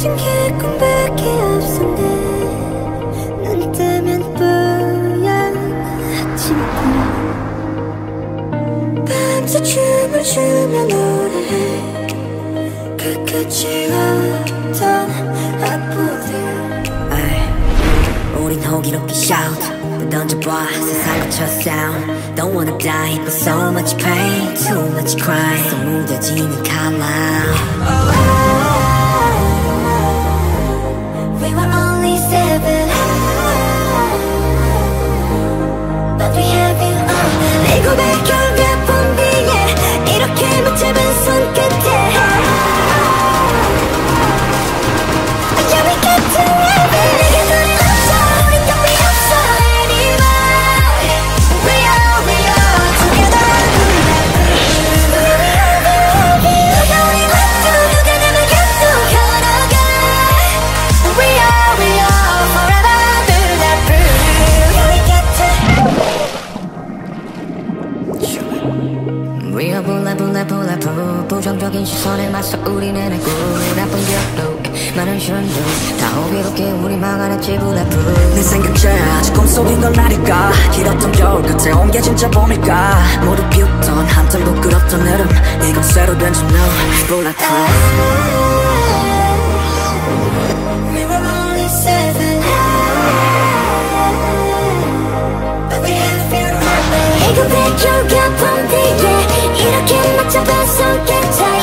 가진 게 꿈밖에 없었네. 눈 뜨면 뽀얀 아침꿀. 밤새 춤을 추며 노래해. 끝까지 왔던 악보들. 우린 호기롭게 shout 던져봐 세상 거쳐 sound. Don't wanna die but so much pain, too much cry. So 무뎌지는 칼날. We were only 7, but we have you on the. 내 고백 결과 본 뒤에 이렇게 못 잡은 손끝에. Yeah, we get to heaven. 내게 돌아왔어. 우리 값이 없어 anymore. We are together. 누가 우리 맞고 누가 남을 곁도 걸어가. We are forever bulletproof. Yeah, we get to. We are bulletproof. 부정적인 시선에 맞서 우리는 했고 나쁜 기억도 많은 시련도 다 호기롭게 우리 막아냈지 bulletproof. 내 생각제 아직 꿈속인 건 아닐까. 길었던 겨울 끝에 온 게 진짜 봄일까. 모두 비웃던 한참 부끄럽던 여름 이건 새로 된 저 new bulletproof. We were only 7, but we have you on me. 이 고백 결과 본 뒤에 이렇게 못 잡은 손끝에.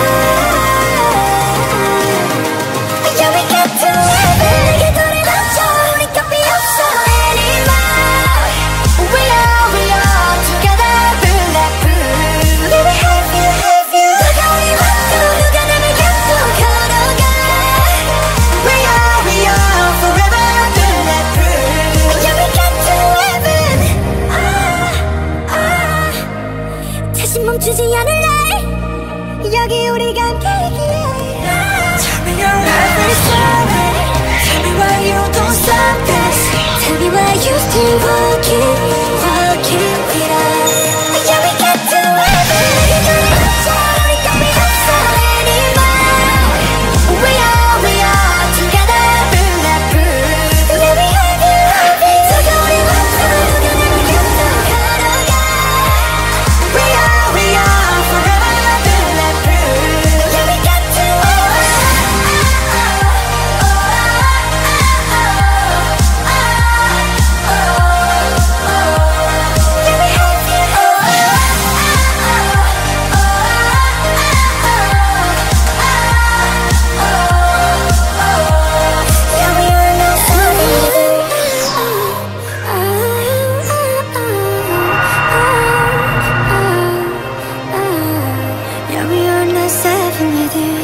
Yeah, we get to heaven. 내게 돌아왔죠. 우리 값이 없어 anymore. We are together bulletproof. Yeah, we have you. 누가 우리 맞고 누가 남을 곁도 걸어가. We are forever bulletproof. Yeah, we get to heaven. 다시 멈추지 않을래. 여기 우리가 함께이기에. Tell me your every story. Tell me why you don't stop this. Tell me why you still walking with us. Yeah, we get to heaven. 내게 돌아왔죠. 우리 값이 없어 anymore. We are together bulletproof. Yeah, we have you. 누가 우리 맞고 누가 남을 곁도 걸어가. We are forever bulletproof. Yeah, we get to Yeah, we are not 7 with you.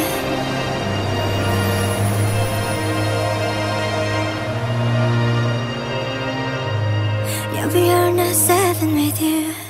Yeah, we are not 7 with you.